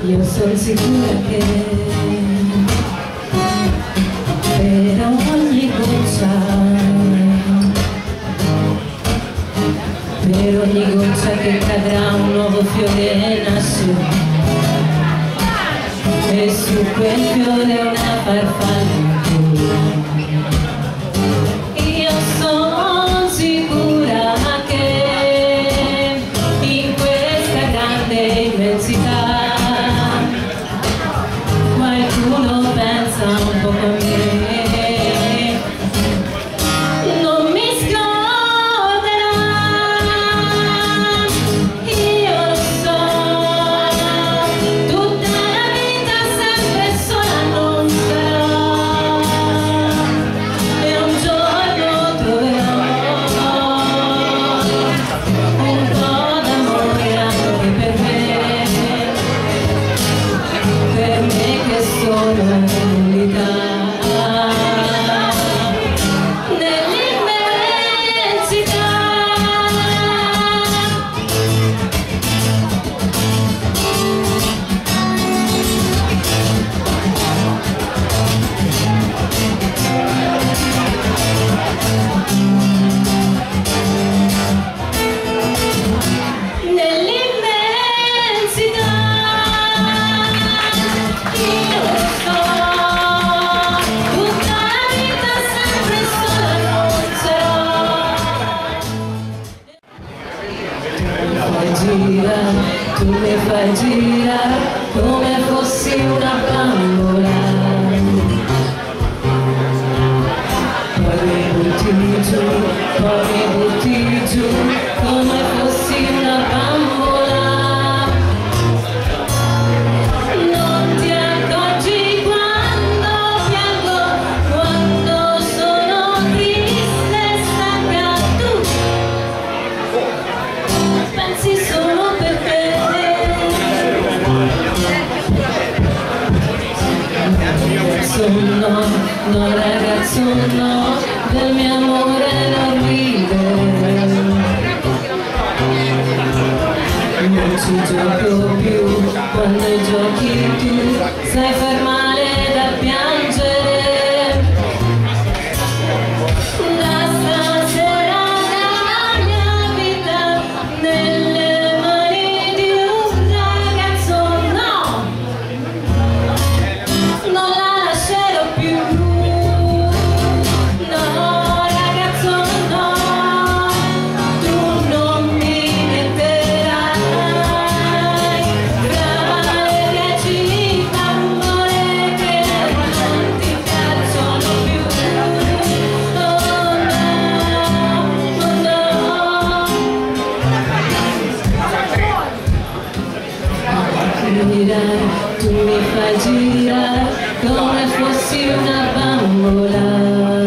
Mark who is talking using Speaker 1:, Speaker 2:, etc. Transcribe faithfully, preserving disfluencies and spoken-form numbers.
Speaker 1: io sono sicura che per ogni goccia, per ogni goccia che cadrà un nuovo fiore nascerà, e su quel fiore una farfalla. Io sono sicura che in questa grande immensità qualcuno pensa un po' come me, non mi scorderà, io lo so, tutta la vita sempre sola non sarò, e un giorno troverò un po' d'amore anche per me, per me che sono nell'unità, nell'immensità. Nell'immensità, io lo so, tutta la vita sempre sola non sarò. Tu mi fai girare come fossi una bambola, poi mi butti giù, poi mi butti giù come fossi una bambola. Non ti accorgi quando piango, quando sono triste e stanca, tu pensi solo per te. Ragazzo no, no ragazzo no, del mio amore non ridere, non ci gioco più, quando giochi tu sai far male da piangere. Da stasera la mia vita nelle mani di un ragazzo no, non la lascerò più, no ragazzo no, tu non mi metterai tra le dieci bambole che non ti piacciono più, oh no, oh no. Girare, tu mi fai girare come fossi una bambola.